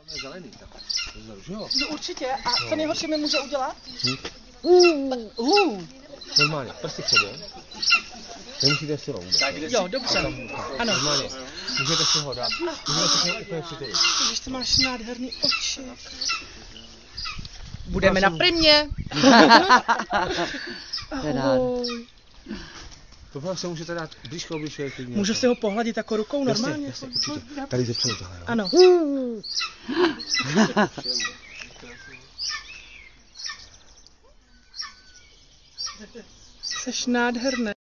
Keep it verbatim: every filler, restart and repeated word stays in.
Tam je zelený, tak vzadu, že jo? No určitě. A co nejhorší mi může udělat? Uh. Uh. Normálně, prsty předě. Nemusíte silou. Jo, dobře. Ano. Normálně. Můžete si ho dát. Můžete si ho úplně přitulit. Když ty máš nádherný oči. Budeme na primě. Ahoj. Tohle se můžete dát blízko obličeje. Můžu si ho pohladit jako rukou normálně? Jasně, jasně, určitě. Tady zepředu tohle, jo? Ano. Jseš nádherný.